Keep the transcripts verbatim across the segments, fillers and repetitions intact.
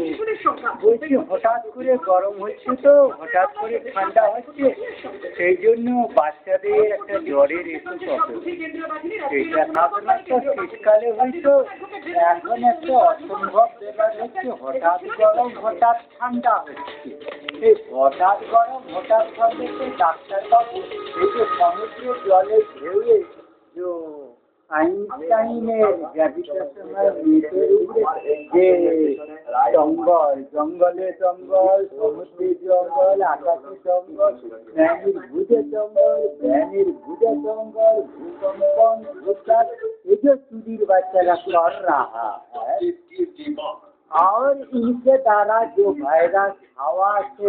বলছি হঠাৎ করে গরম হচ্ছে তো হঠাৎ করে ঠান্ডা হচ্ছে, সেই জন্য বাচ্চাদের একটা জ্বরের এসে হবে। সেইটা সাধারণত শীতকালে হয়তো, এখন একটা অসম্ভব ব্যাপার হচ্ছে, হঠাৎ গরম হঠাৎ ঠান্ডা হচ্ছে। এই হঠাৎ গরম হঠাৎ ঠান্ডা তো ডাক্তারবাবু এই যে সমুদ্রের জলে ঢেউয়ে যে আইনস্টাইনের গ্র্যাভিটেশনাল নিয়মের উপরে যে জঙ্গল, জঙ্গলে জঙ্গল, সমুদ্রে জঙ্গল, আকাশে জঙ্গল, প্রাণীর ভুজে জঙ্গল, প্রাণীর ভুজে জঙ্গल, भूकंपन भूचाल, ये जो चुदिर बच्चा कर रहा है और इनके द्वारा जो वायरस हवा से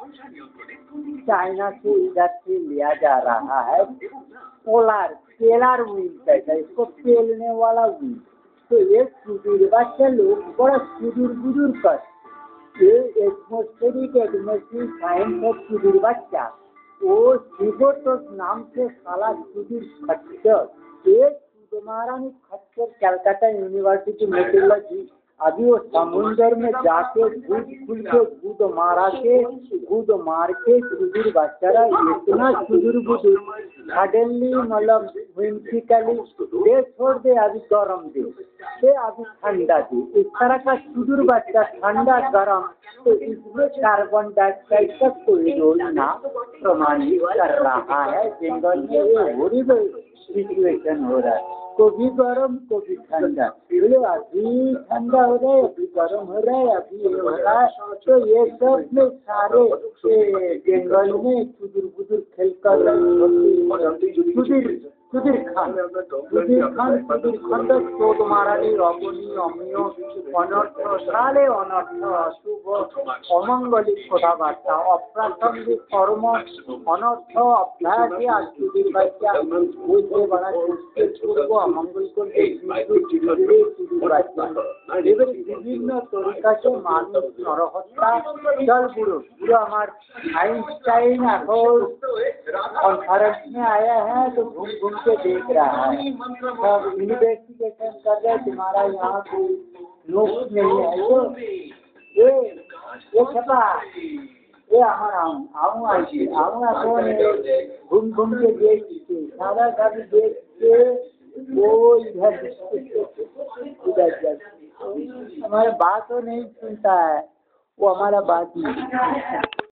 चाइना से इधर से लिया जा रहा है, पोलर पेलर विंड कहता है इसको, पेलने वाला विंड। तो ये सुदूर बच्चे लोग बड़ा सुदूर बुजुर्ग कर ये एटमोस्फेरिक एटमोस्फेरिक साइंस है सुदूर बच्चा, वो सीबोटोस नाम से साला सुदूर खच्चर, एक महारानी खच्चर कलकत्ता यूनिवर्सिटी मेट्रोलॉजी, अभी वो समुंदर में जाके दूध खुल के दूध मारा के दूध मार के सुदूर बच्चारा इतना सुदूर बुजुर्ग सडनली मतलब विंसिकली दे छोड़ दे, अभी गरम दे दे अभी ठंडा दे, इस तरह का सुदूर बच्चा ठंडा गरम, तो इसमें कार्बन डाइऑक्साइड का कोई रोल ना प्रमाणित कर रहा है। जंगल में ये हॉरिबल सिचुएशन हो रहा है, कभी गरम कभी ठंडा, अभी ठंडा हो रहा है अभी गरम हो रहा है अभी ये हो रहा है। तो ये सब में सारे जंगल में सुदूर बुजुर्ग खेल कर सुधीर सुधीर खान सुधीर खान सुधीर खंडक चोट महारानी रमणी अमीय अनर्थ साले अनर्थ अशुभ अमंगलिक কথাবার্তা अप्रासंगिक कर्म अनर्थ अभ्यास आज सुधीर बच्चा बुझे बड़ा पूर्व अमंगल करके सुधीर बच्चा এবারে বিভিন্ন তরিকা से মানুষ নরহত্যা चल बुढ़ो बुढ़ो हमार आइंस्टाइन এখন कॉन्फ्रेंस में आया है तो घूम घूम के देख रहा है, सब इन्वेस्टिगेशन कर रहे, तुम्हारा यहाँ कोई नोट नहीं है तो ये ये छपा ये हमारा आऊँ आऊँ आइए आऊँ कौन घूम घूम के देख के सारा सब देख के वो इधर इधर हमारा बात तो नहीं सुनता है, वो हमारा बात नहीं